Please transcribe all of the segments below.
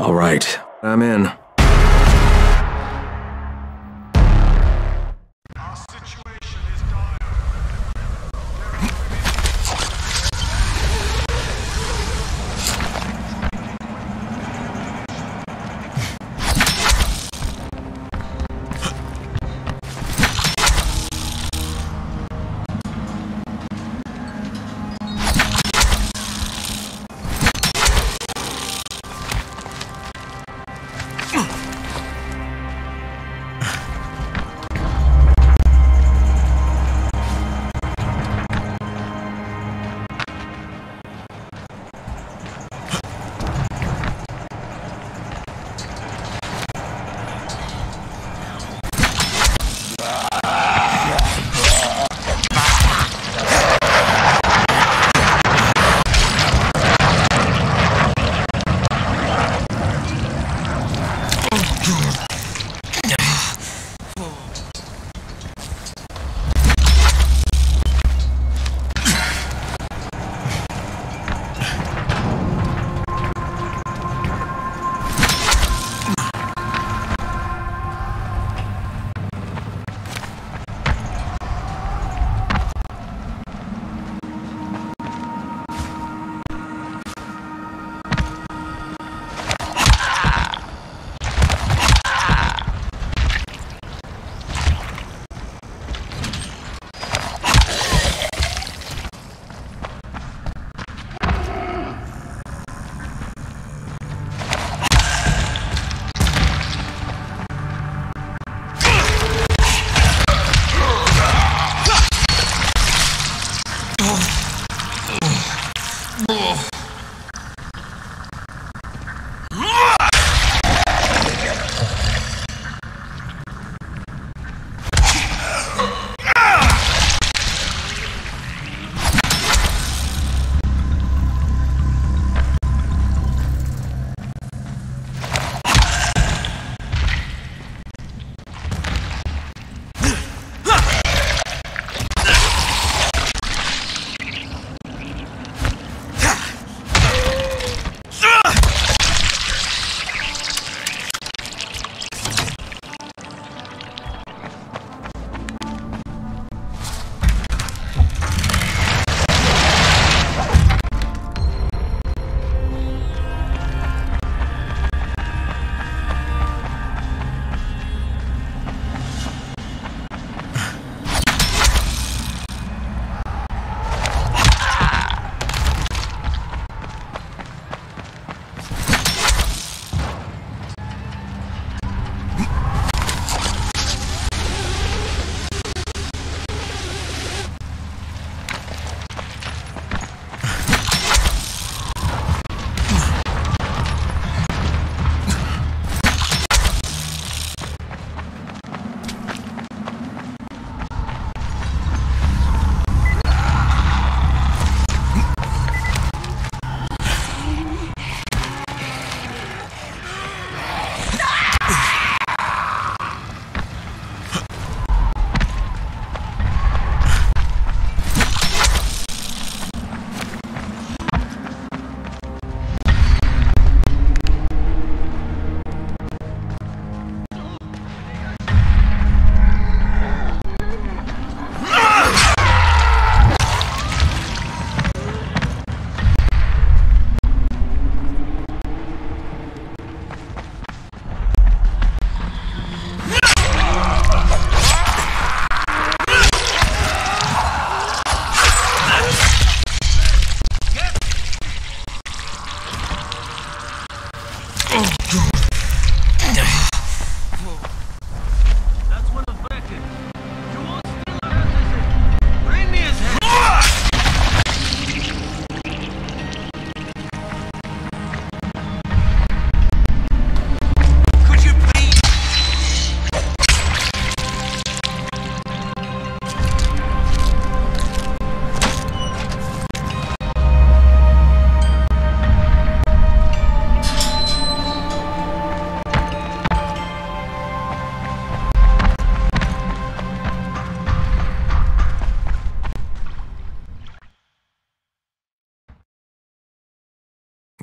All right, I'm in. Our situation is dire.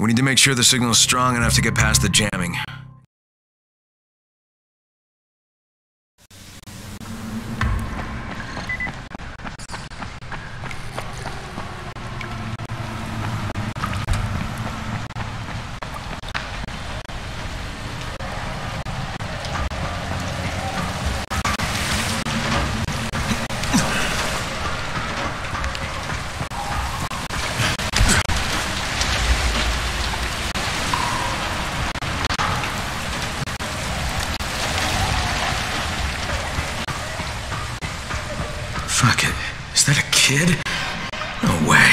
We need to make sure the signal's strong enough to get past the jamming. Fuck it. Is that a kid? No way.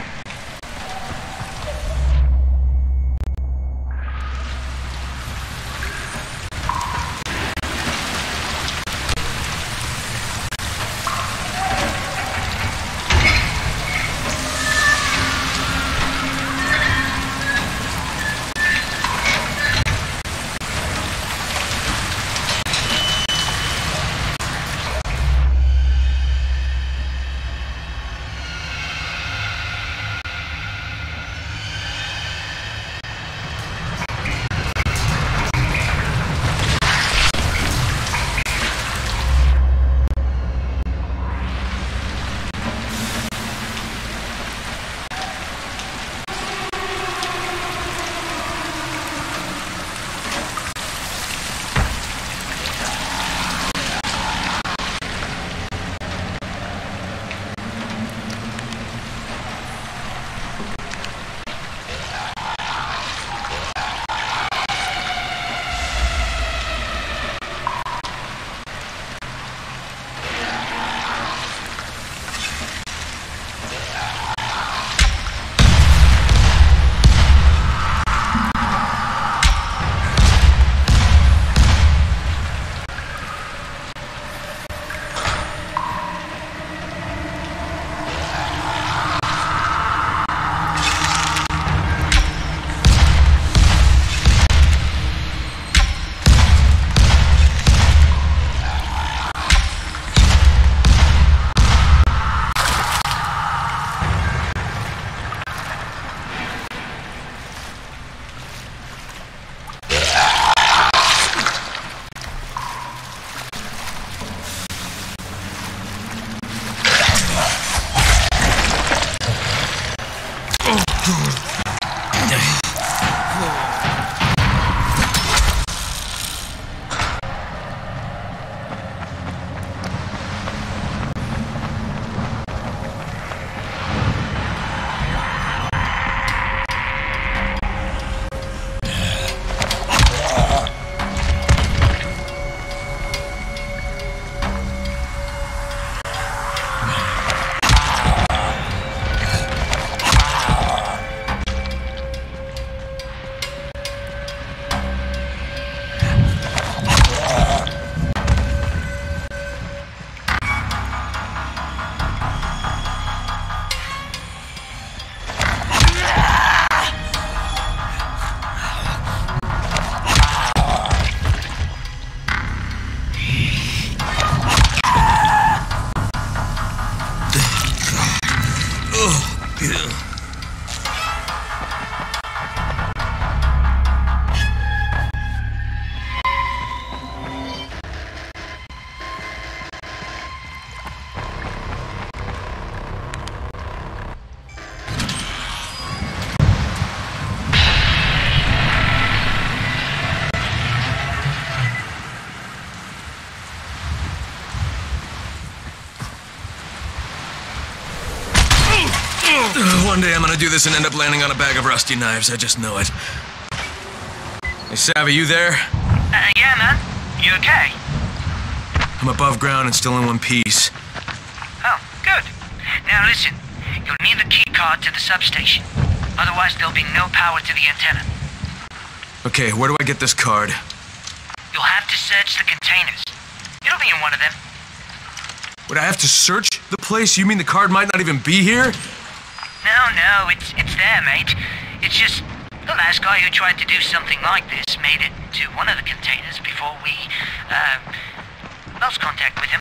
One day I'm gonna do this and end up landing on a bag of rusty knives. I just know it. Hey, Savvy, you there? Yeah, man. You okay? I'm above ground and still in one piece. Oh, good. Now listen, you'll need the key card to the substation. Otherwise there'll be no power to the antenna. Okay, where do I get this card? You'll have to search the containers. It'll be in one of them. Would I have to search the place? You mean the card might not even be here? No, it's there, mate. It's just the last guy who tried to do something like this made it to one of the containers before we, lost contact with him.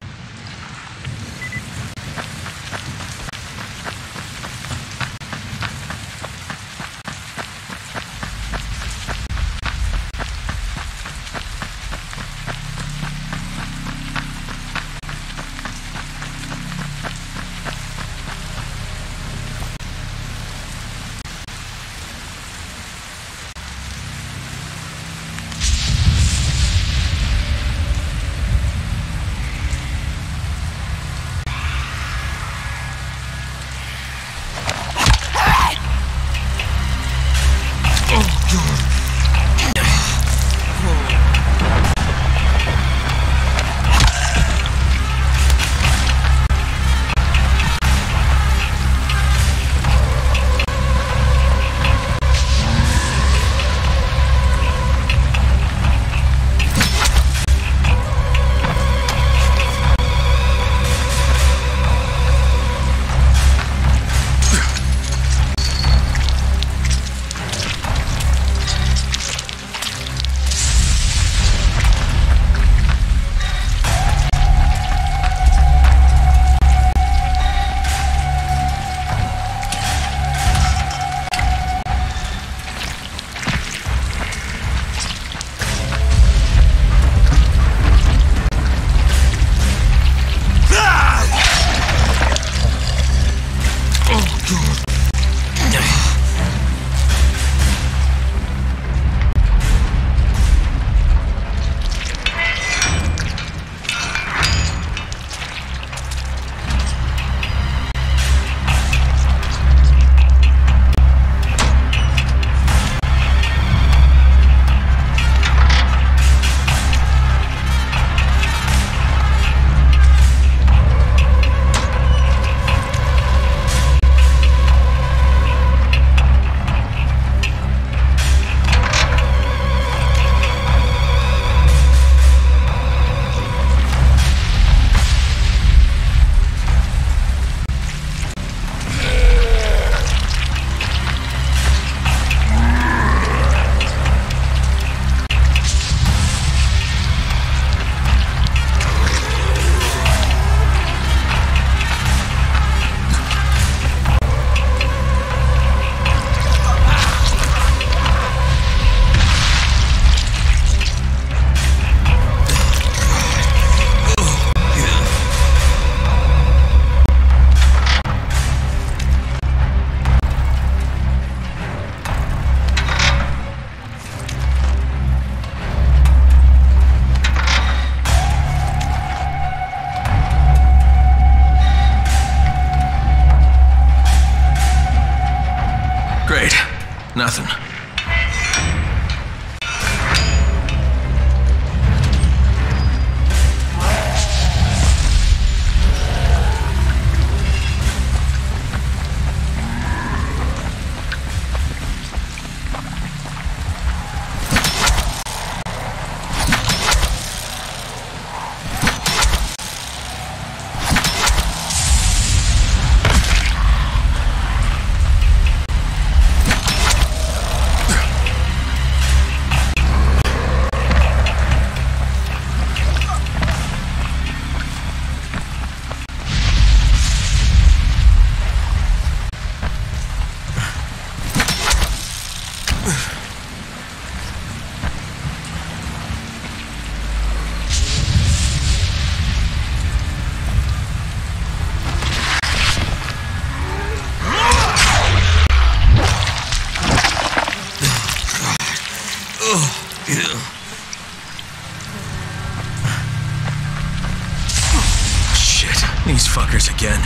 Shit, these fuckers again.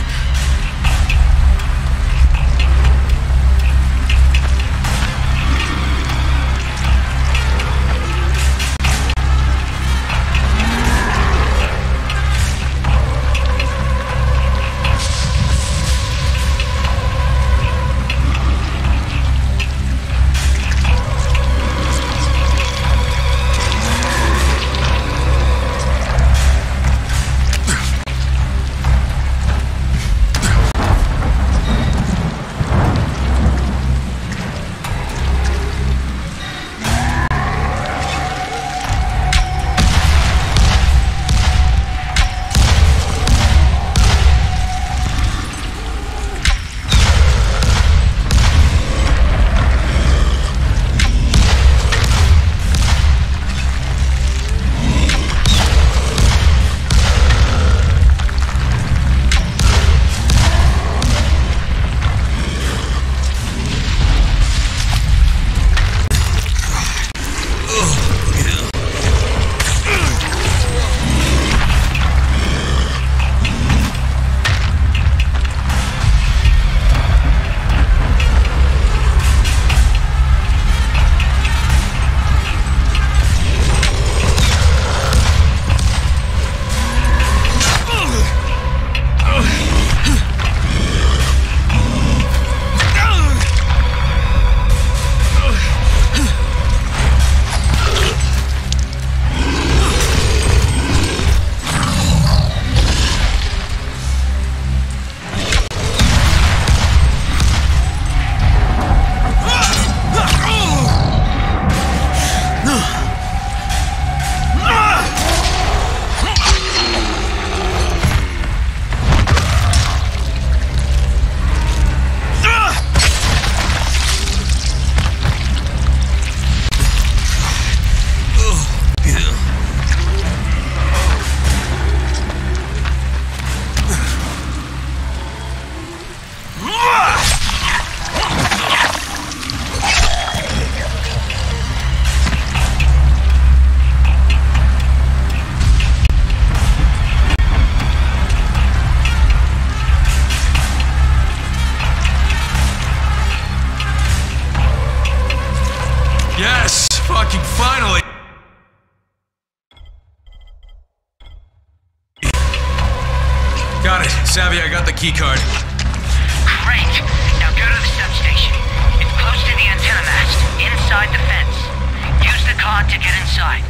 Yes! Fucking finally! Got it. Savvy, I got the key card. Great. Now go to the substation. It's close to the antenna mast, inside the fence. Use the card to get inside.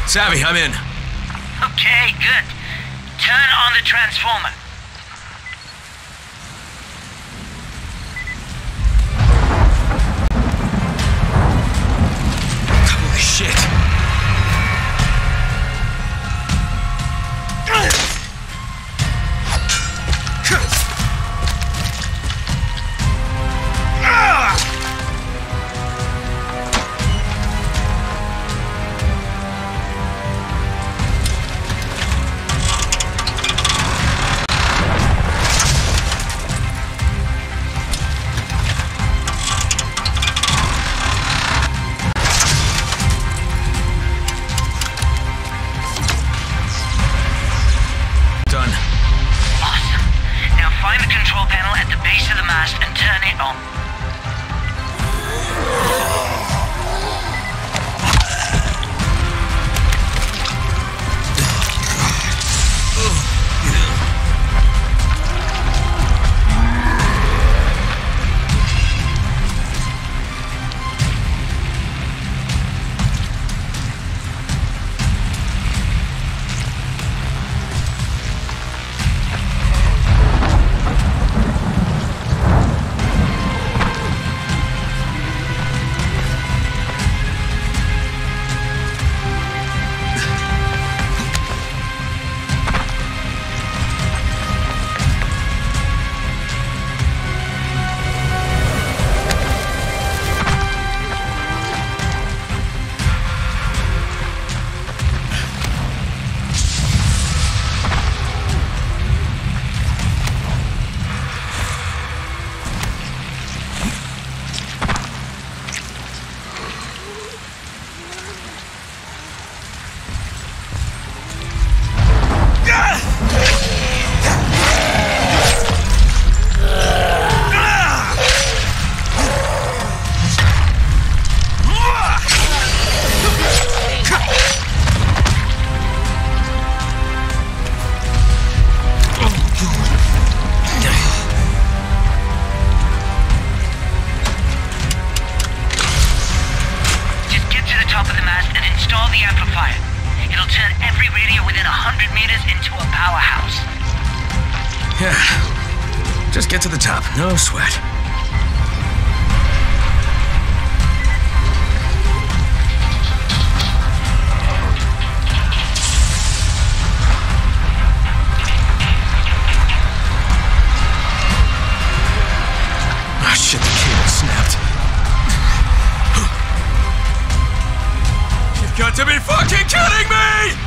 Savvy, I'm in. Okay, good. Turn on the transformer. Holy shit. Done. Awesome. Now find the control panel at the base of the mast and turn it on. Yeah. Just get to the top. No sweat. Ah, shit, the cable snapped. You've got to be fucking kidding me!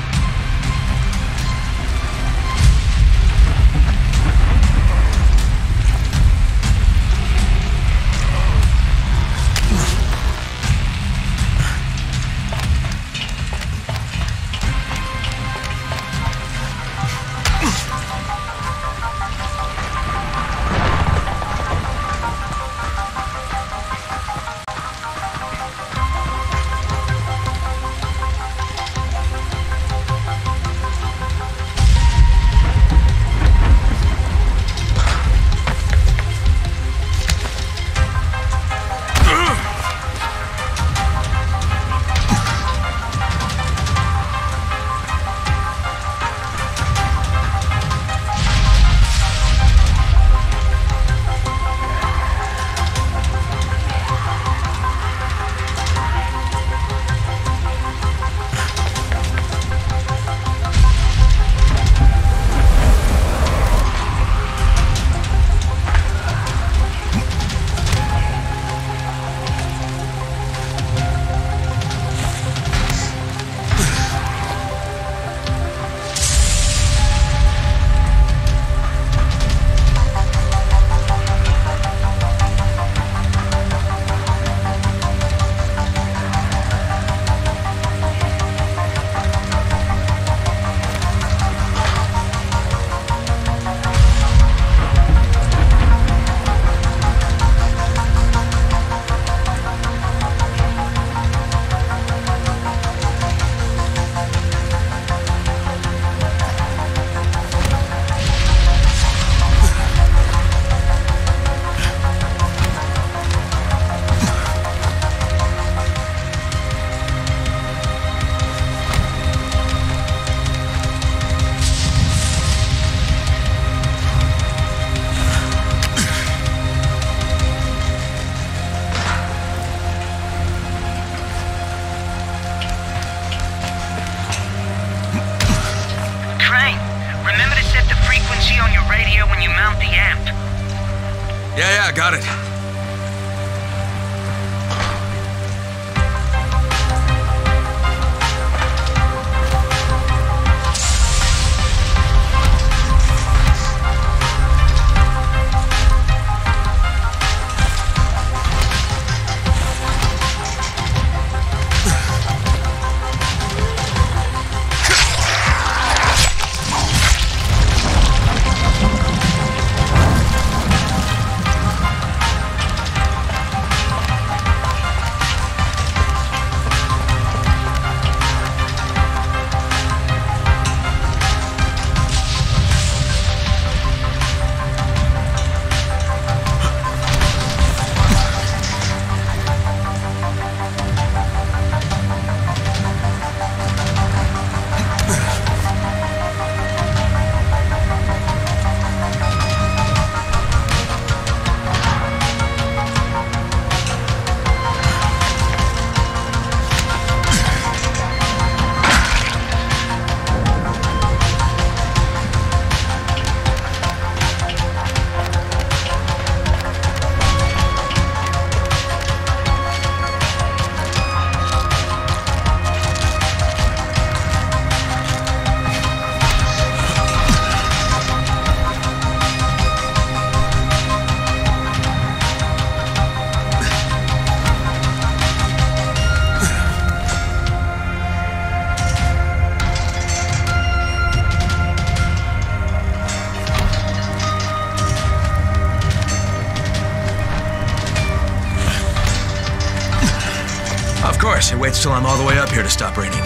Yeah, got it. Of course, it waits till I'm all the way up here to stop raining.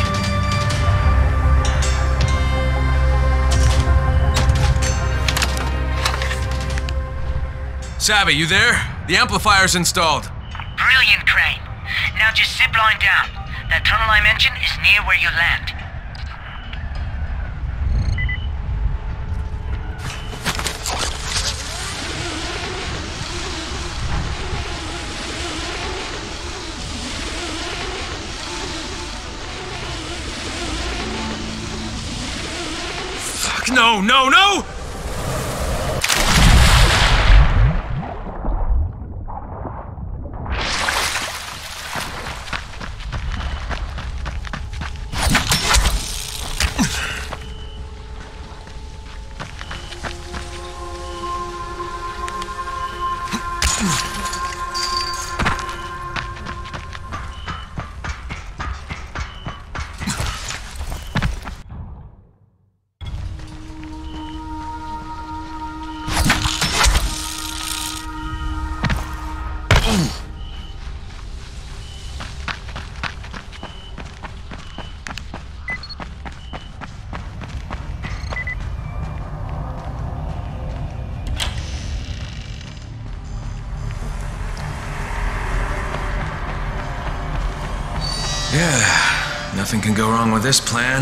Savvy, you there? The amplifier's installed. Brilliant, Crane. Now just zip line down. That tunnel I mentioned is near where you land. Fuck, no, no, no! Yeah, nothing can go wrong with this plan.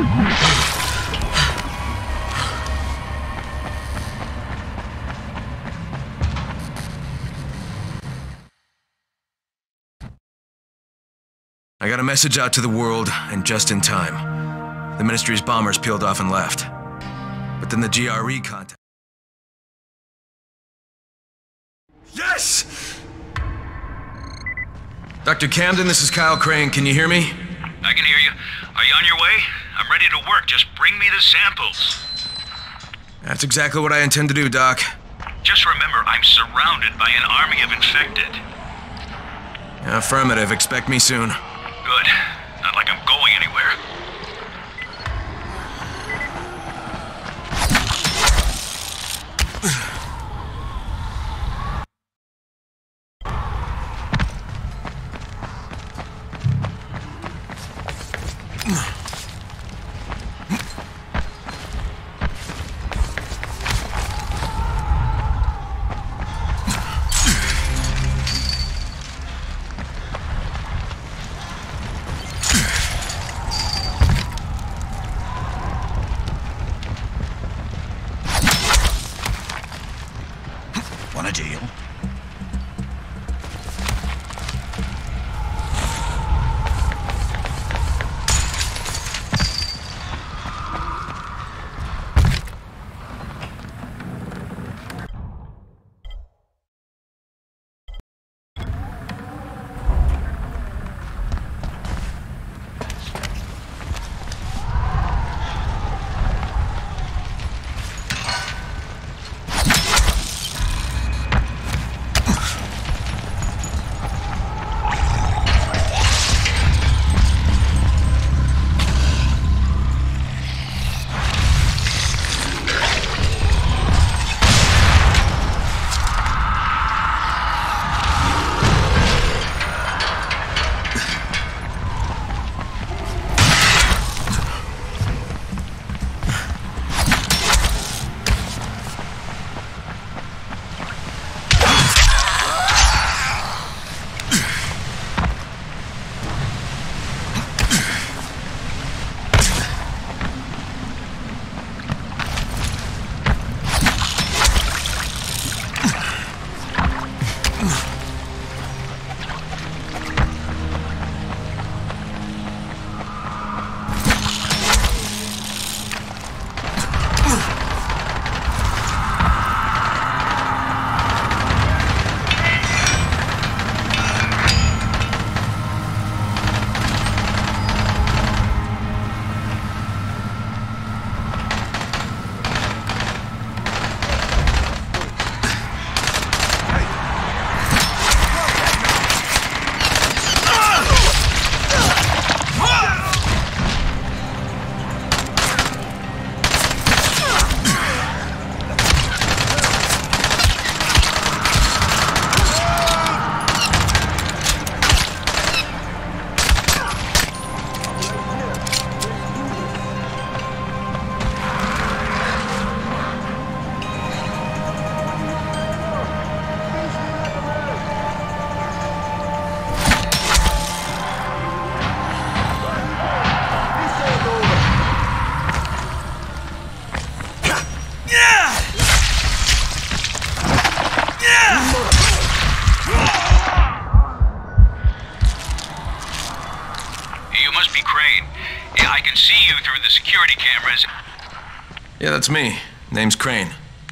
I got a message out to the world, and just in time. The Ministry's bombers peeled off and left. But then the GRE contact... Yes! Dr. Camden, this is Kyle Crane. Can you hear me? I can hear you. Are you on your way? I'm ready to work. Just bring me the samples. That's exactly what I intend to do, Doc. Just remember, I'm surrounded by an army of infected. Affirmative. Expect me soon. Good. Not like I'm going anywhere. Want a deal? Yeah, that's me. Name's Crane.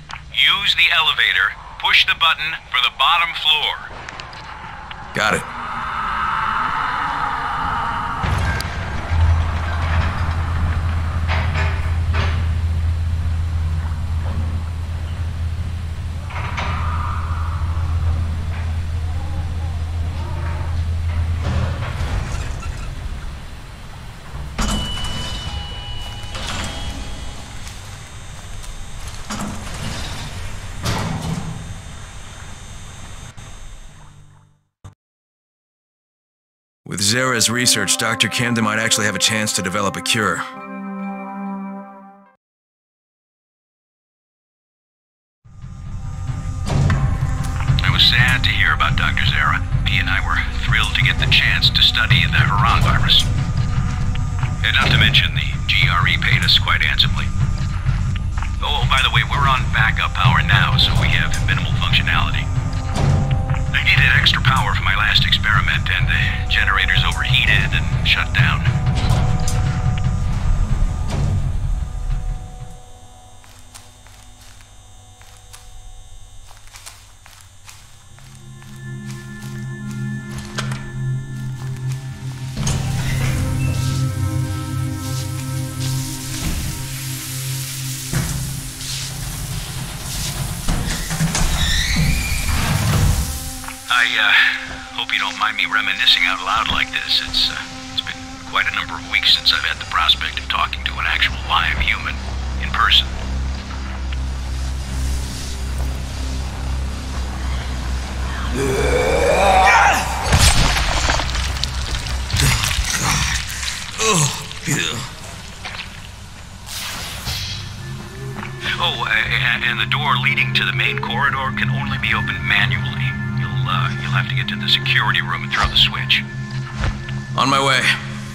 Use the elevator. Push the button for the bottom floor. Got it. With Zera's research, Dr. Camden might actually have a chance to develop a cure. I was sad to hear about Dr. Zera. He and I were thrilled to get the chance to study the Haran virus. And not to mention the GRE paid us quite handsomely. Oh, by the way, we're on backup power now, so we have minimal functionality. I needed extra power for my last experiment, and the generators overheated and shut down. I hope you don't mind me reminiscing out loud like this. It's been quite a number of weeks since I've had the prospect of talking to an actual live human in person. Oh, and the door leading to the main corridor can only be opened manually. You'll have to get to the security room and throw the switch. On my way.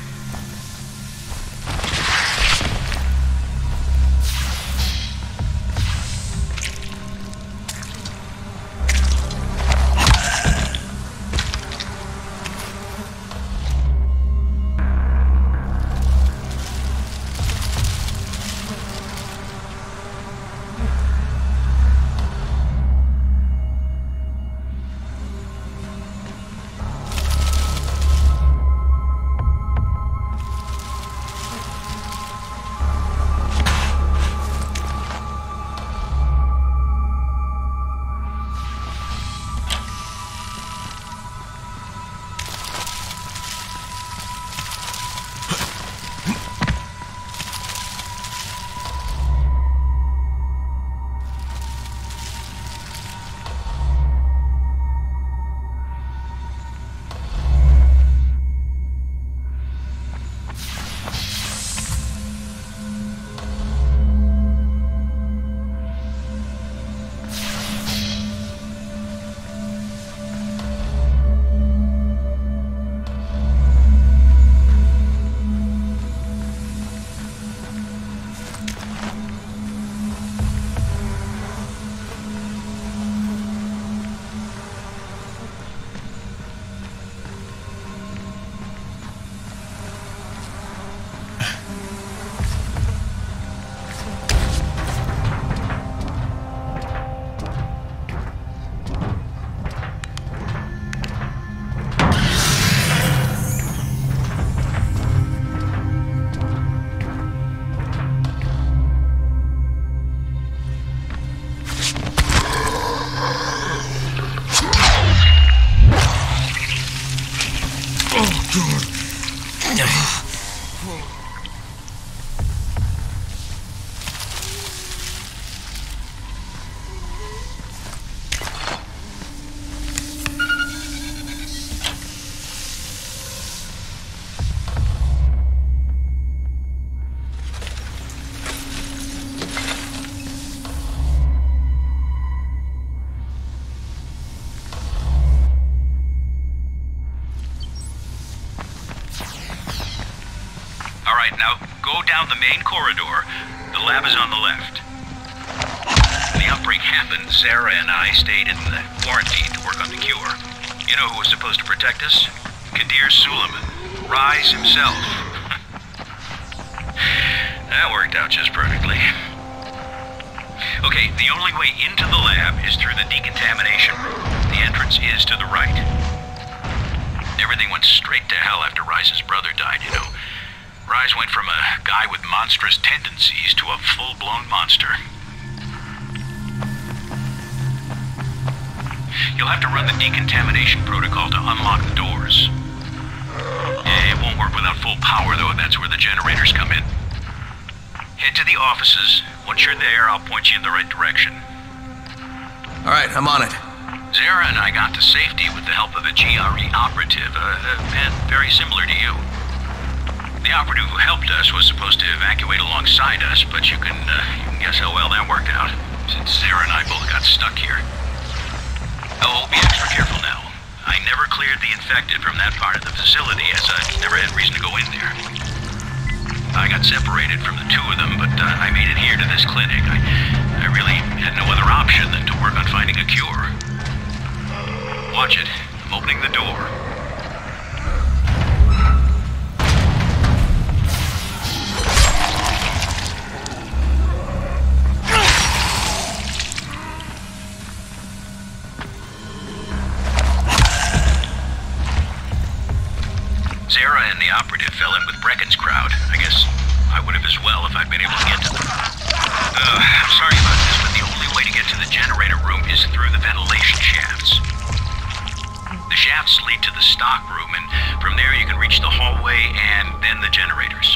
Now, go down the main corridor. The lab is on the left. When the outbreak happened, Sarah and I stayed in the quarantine to work on the cure. You know who was supposed to protect us? Kadir Suleiman. Rais himself. That worked out just perfectly. Okay, the only way into the lab is through the decontamination room. The entrance is to the right. Everything went straight to hell after Rice's brother died, you know. Rais went from a guy with monstrous tendencies to a full-blown monster. You'll have to run the decontamination protocol to unlock the doors. It won't work without full power, though. That's where the generators come in. Head to the offices. Once you're there, I'll point you in the right direction. All right, I'm on it. Zara and I got to safety with the help of a GRE operative, a man very similar to you. The operative who helped us was supposed to evacuate alongside us, but you can guess how well that worked out, since Zara and I both got stuck here. Oh, be extra careful now. I never cleared the infected from that part of the facility, as I never had reason to go in there. I got separated from the two of them, but I made it here to this clinic. I really had no other option than to work on finding a cure. Watch it. I'm opening the door. Sarah and the operative fell in with Brecken's crowd. I guess I would have as well if I'd been able to get to them. I'm sorry about this, but the only way to get to the generator room is through the ventilation shafts. The shafts lead to the stock room, and from there you can reach the hallway and then the generators.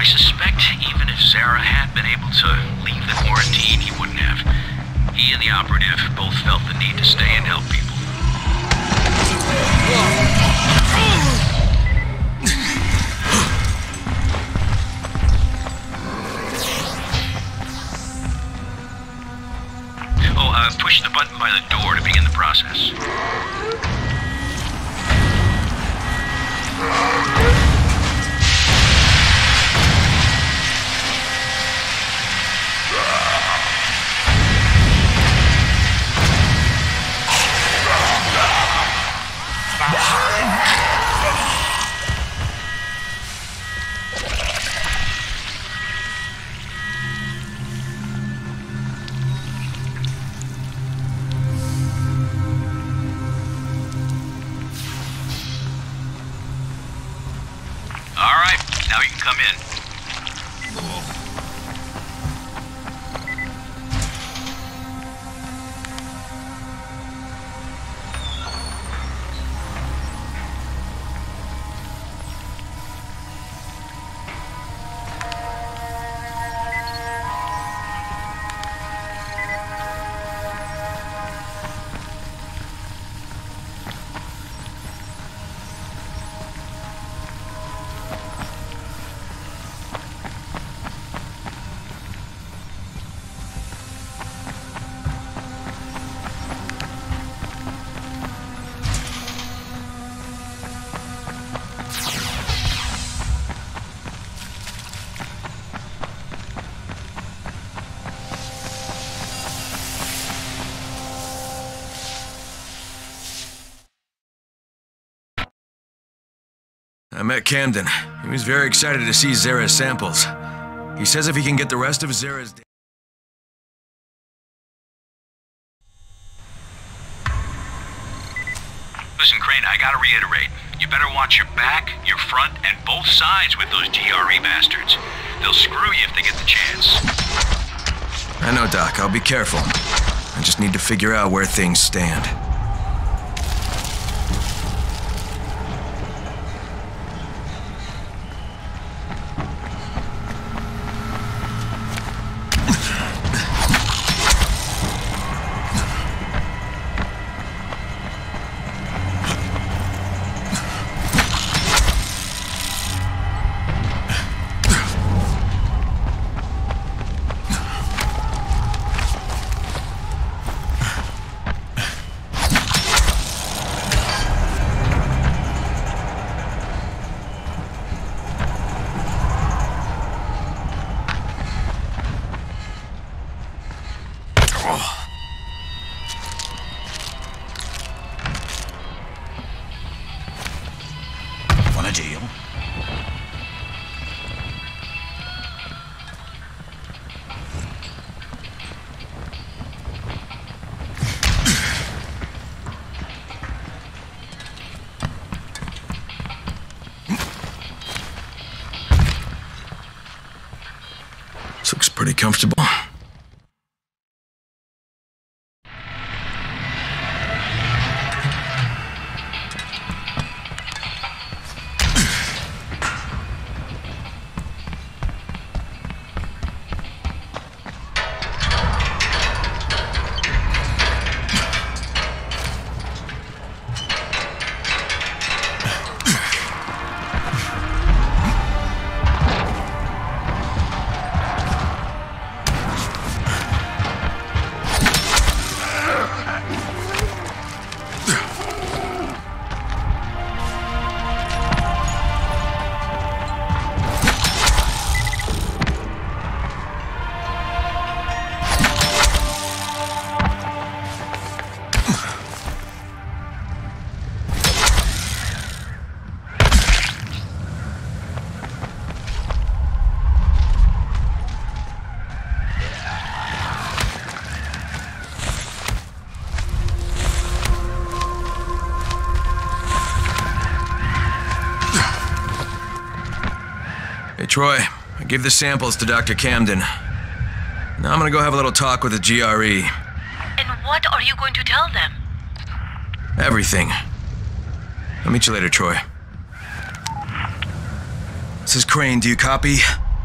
suspect even if Zara had been able to leave the quarantine, he wouldn't have. He and the operative both felt the need to stay and help people. Push the button by the door to begin the process. Now you can come in. I met Camden. He was very excited to see Zara's samples. He says if he can get the rest of Zara's... Listen, Crane, I gotta reiterate. You better watch your back, your front, and both sides with those GRE bastards. They'll screw you if they get the chance. I know, Doc. I'll be careful. I just need to figure out where things stand. Want a deal? This looks pretty comfortable. Hey, Troy, I gave the samples to Dr. Camden. Now I'm gonna go have a little talk with the GRE. And what are you going to tell them? Everything. I'll meet you later, Troy. This is Crane. Do you copy?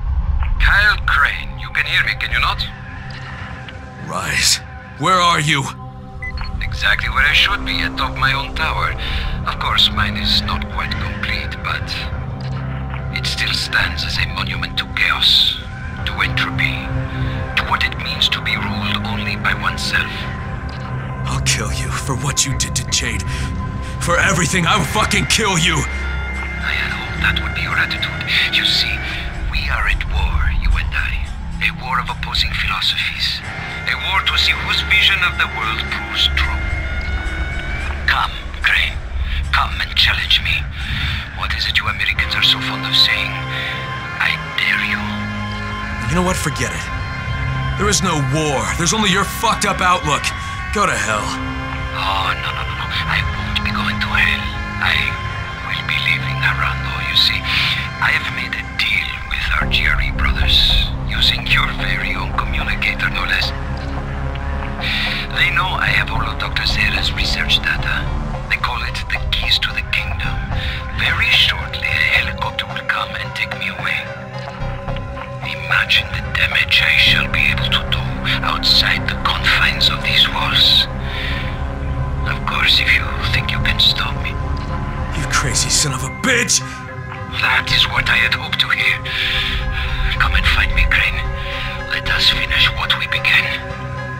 Kyle Crane, you can hear me, can you not? Rise, where are you? Exactly where I should be, atop my own tower. Of course, mine is not quite complete, but it still stands as a monument to chaos, to entropy, to what it means to be ruled only by oneself. I'll kill you for what you did to Jade. For everything, I'll fucking kill you! I had hoped that would be your attitude. You see, we are at war, you and I. A war of opposing philosophies. A war to see whose vision of the world proves true. Come, Crane. Come and challenge me. What is it you Americans are so fond of saying? I dare you. You know what? Forget it. There is no war. There's only your fucked up outlook. Go to hell. Oh, no. I won't be going to hell. I will be leaving Arando, you see. I have made a deal with our GRE brothers, using your very own communicator, no less. They know I have all of Dr. Zera's research data. They call it the keys to the kingdom. Very shortly, a helicopter will come and take me away. Imagine the damage I shall be able to do outside the confines of these walls. Of course, if you think you can stop me. You crazy son of a bitch! That is what I had hoped to hear. Come and find me, Crane. Let us finish what we began.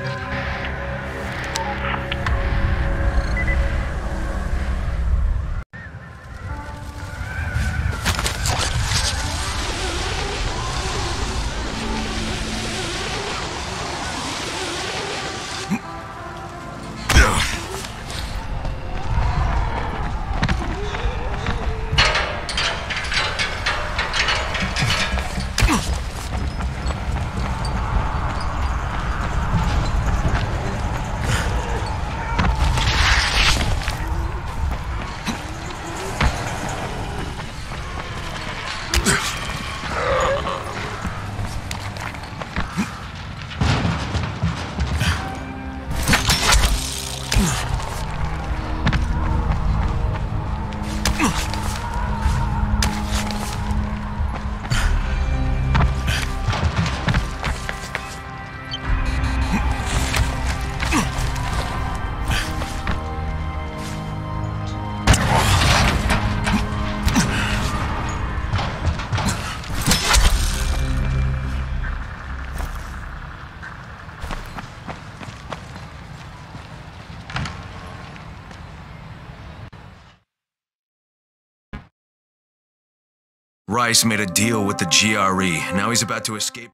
Rais made a deal with the GRE. Now he's about to escape.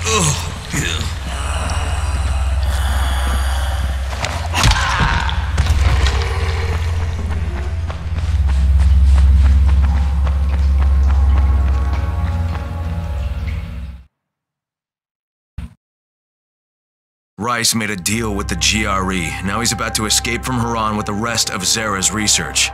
Rais made a deal with the GRE. Now he's about to escape from Haran with the rest of Zara's research.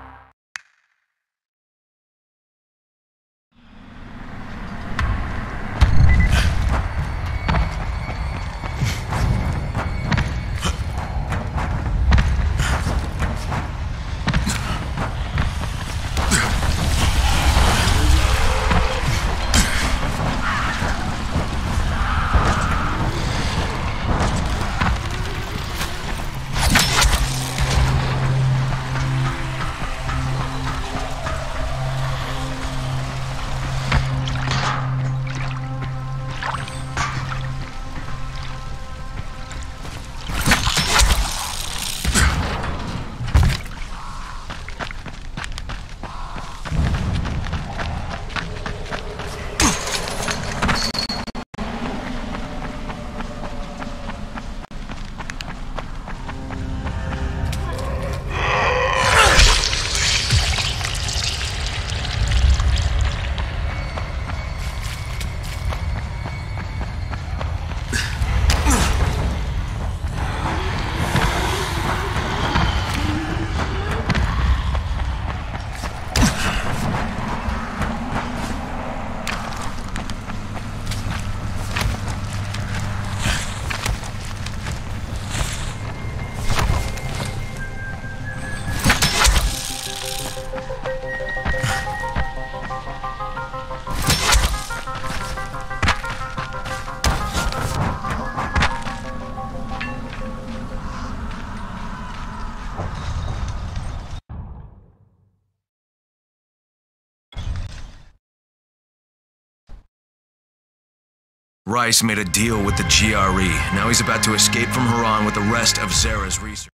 Rais made a deal with the GRE. Now he's about to escape from Haran with the rest of Zara's research.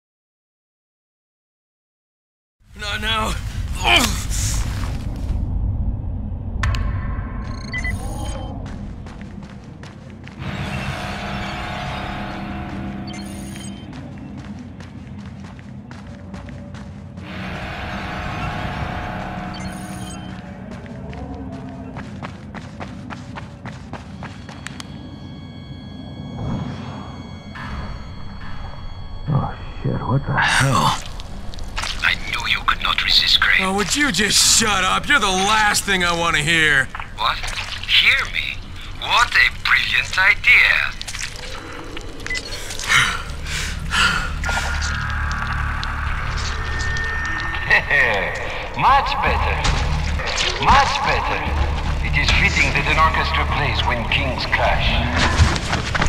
Not now. What the hell? I knew you could not resist, Gray. Oh, would you just shut up? You're the last thing I want to hear. What? Hear me? What a brilliant idea. Much better. Much better. It is fitting that an orchestra plays when kings clash.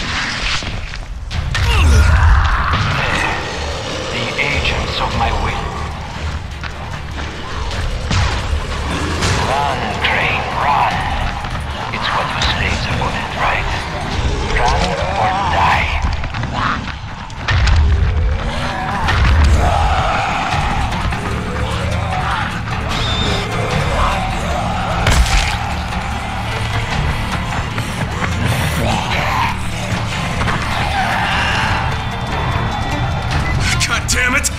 The agents of my will. Run, Crane, run. It's what you slaves are wanted, right? Run or die. God damn it!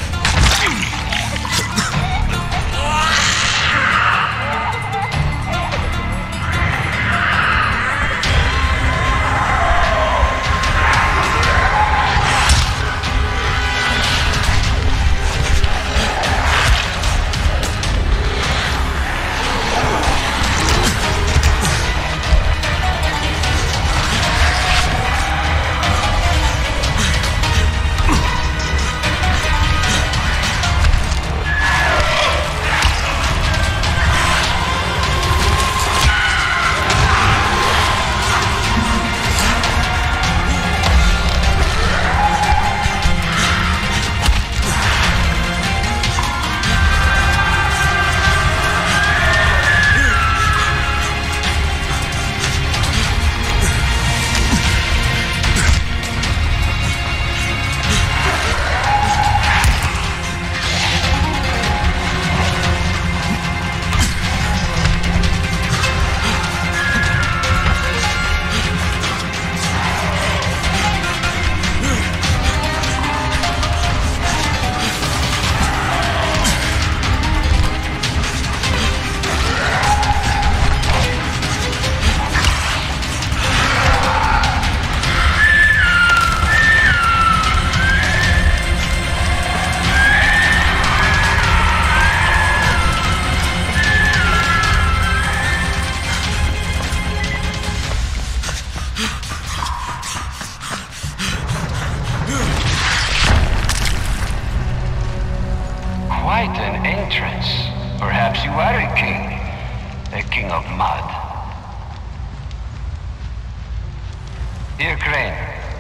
Dear Crane,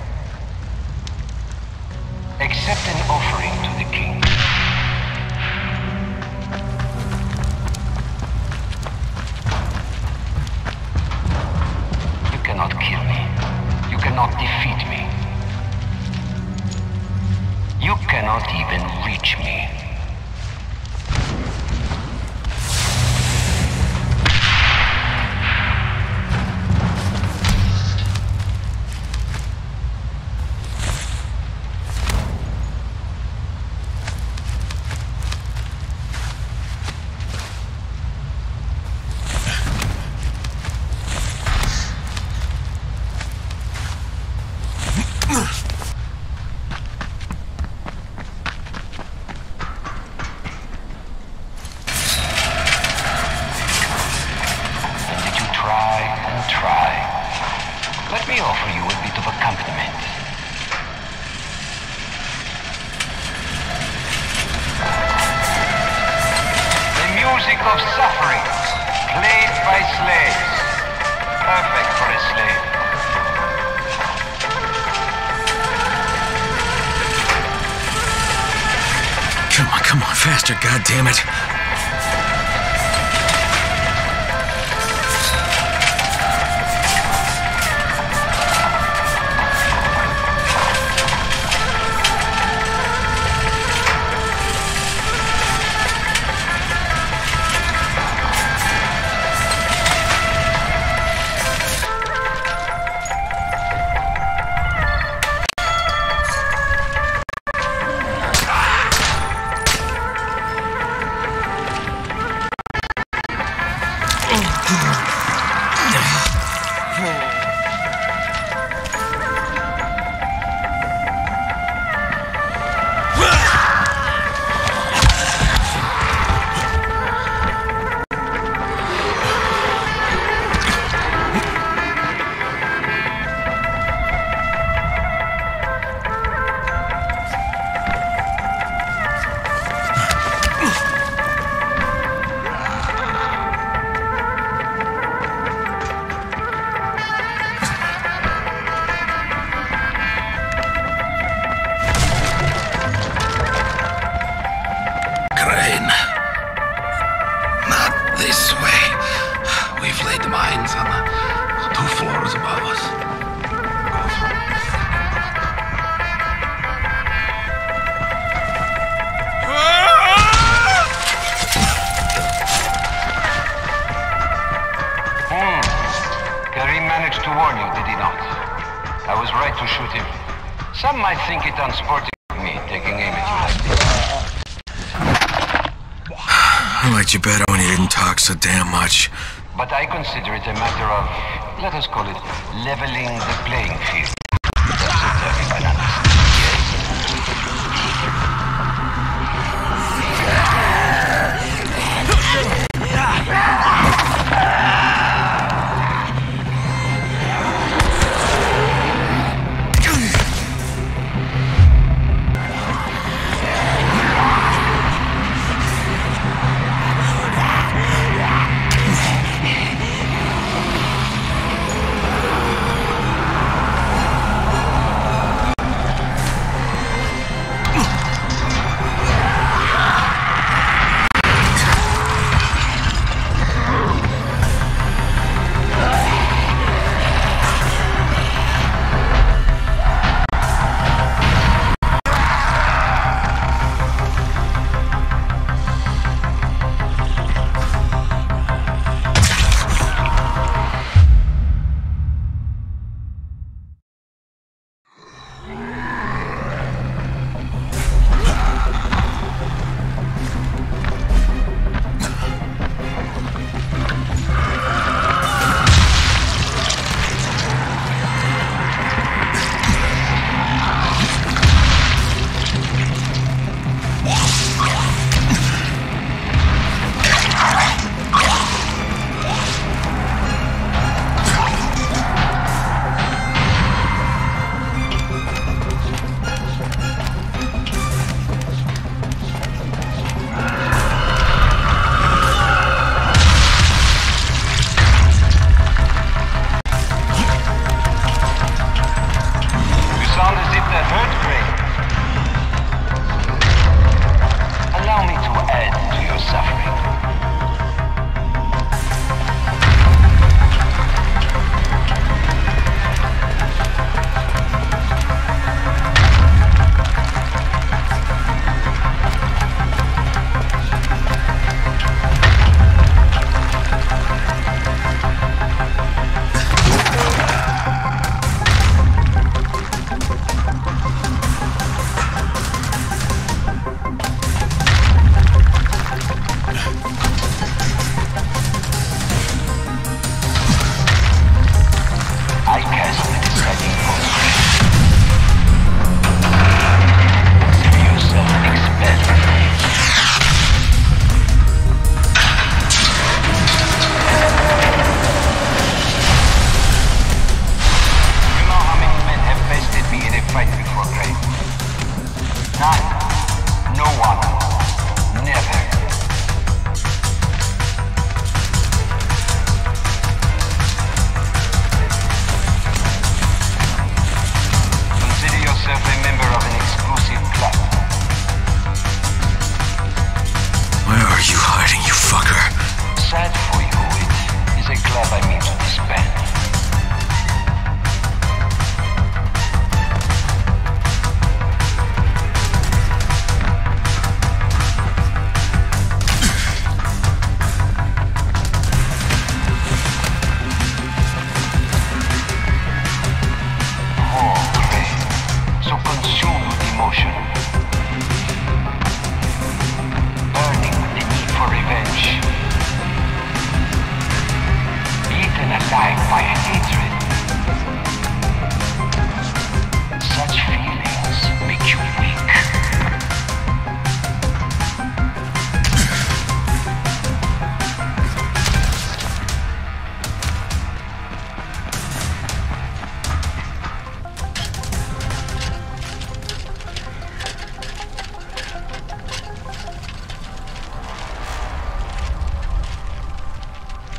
accept an offering to the king. You cannot kill me. You cannot defeat me. You cannot even reach me. Let me offer you a bit of accompaniment. The music of suffering, played by slaves. Perfect for a slave. Come on, faster, goddammit. To warn you, did he not? I was right to shoot him. Some might think it unsporting of me, taking aim at you like this. I liked you better when you didn't talk so damn much. But I consider it a matter of, let us call it, leveling the playing field. That's a term you can understand.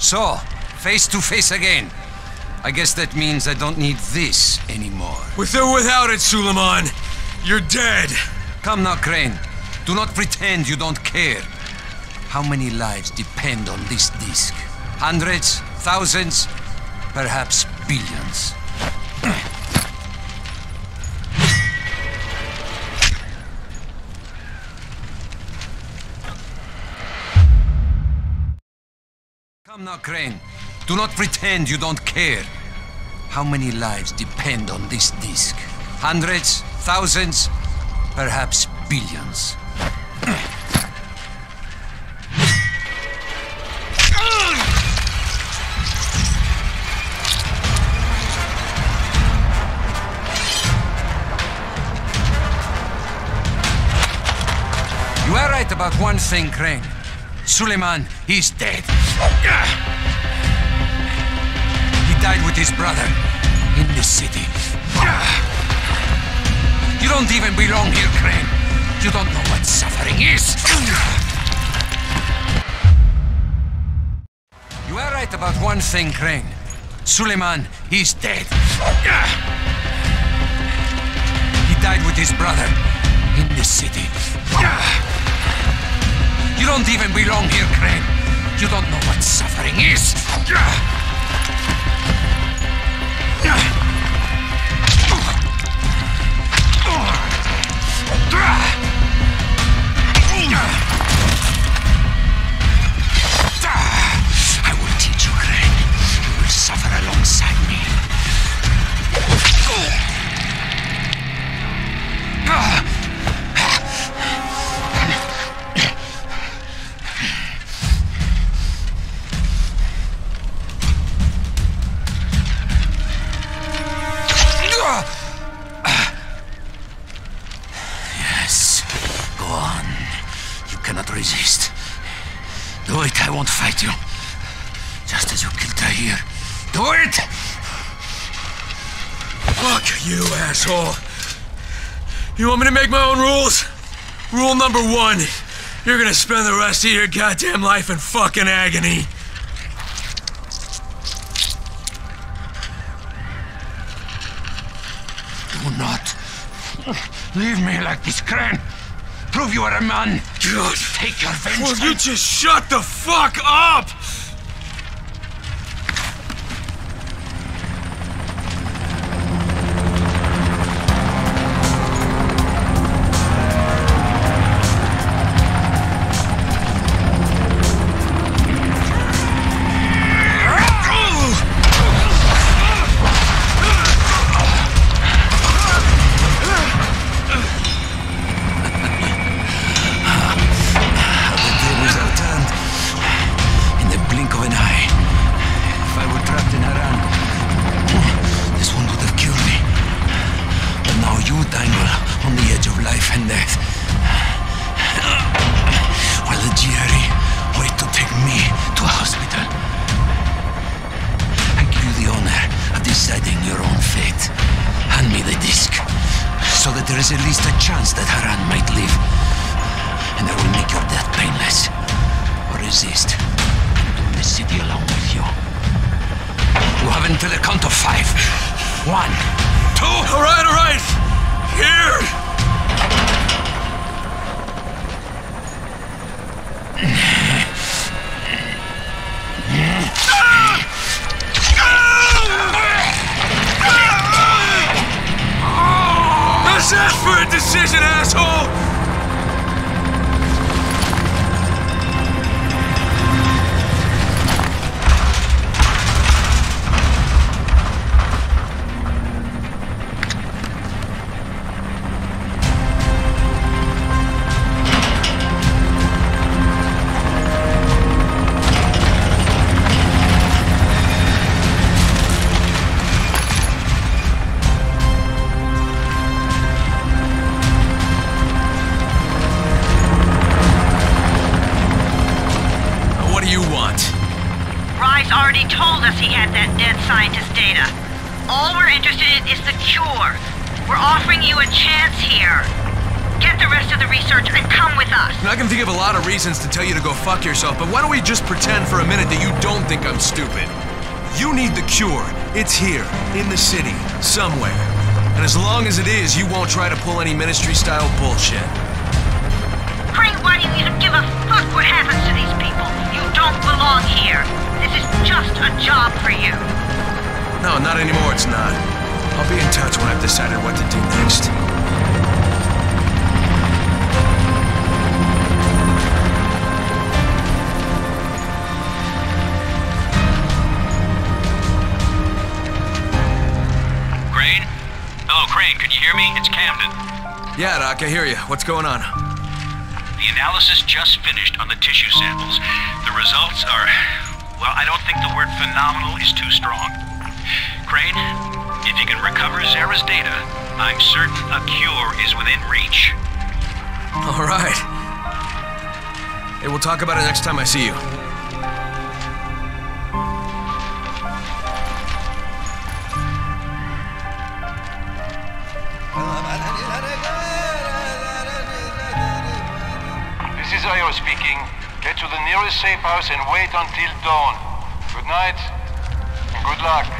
So, face to face again. I guess that means I don't need this anymore. With or without it, Suleiman, you're dead. Come now, Crane. Do not pretend you don't care. How many lives depend on this disc? Hundreds? Thousands? Perhaps billions. Come now, Crane. Do not pretend you don't care. How many lives depend on this disc? Hundreds? Thousands? Perhaps billions. You are right about one thing, Crane. Suleiman, he's dead. He died with his brother in the city. You don't even belong here, Crane. You don't know what suffering is. You are right about one thing, Crane. Suleiman, he's dead. He died with his brother in the city. You don't even belong here, Crane. You don't know what suffering is. I will teach you, Crane. You will suffer alongside me. Yes, go on. You cannot resist. Do it, I won't fight you. Just as you killed Tahir. Do it! Fuck you, asshole. You want me to make my own rules? Rule number 1. You're gonna spend the rest of your goddamn life in fucking agony. Do not leave me like this, Crane. Prove you are a man. God. Take your vengeance. Will you just shut the fuck up? At least a chance that Haran might live. And I will make your death painless. Or resist. And the city along with you. You have until the count of 5. 1, 2. All right. Here. Let's ask for a decision, asshole! Rais already told us he had that dead scientist data. All we're interested in is the cure. We're offering you a chance here. Get the rest of the research and come with us. I can think of a lot of reasons to tell you to go fuck yourself, but why don't we just pretend for a minute that you don't think I'm stupid? You need the cure. It's here, in the city, somewhere. And as long as it is, you won't try to pull any ministry-style bullshit. Crane, why do you even give a fuck what happens to these people? You don't belong here. This is just a job for you. No, not anymore, it's not. I'll be in touch when I've decided what to do next. Crane? Hello, Crane, can you hear me? It's Camden. Yeah, Doc, I hear you. What's going on? The analysis just finished on the tissue samples. The results are... well, I don't think the word phenomenal is too strong. Crane, if you can recover Zara's data, I'm certain a cure is within reach. All right. Hey, we'll talk about it next time I see you. This is Rais speaking. Get to the nearest safe house and wait until dawn. Good night, and good luck.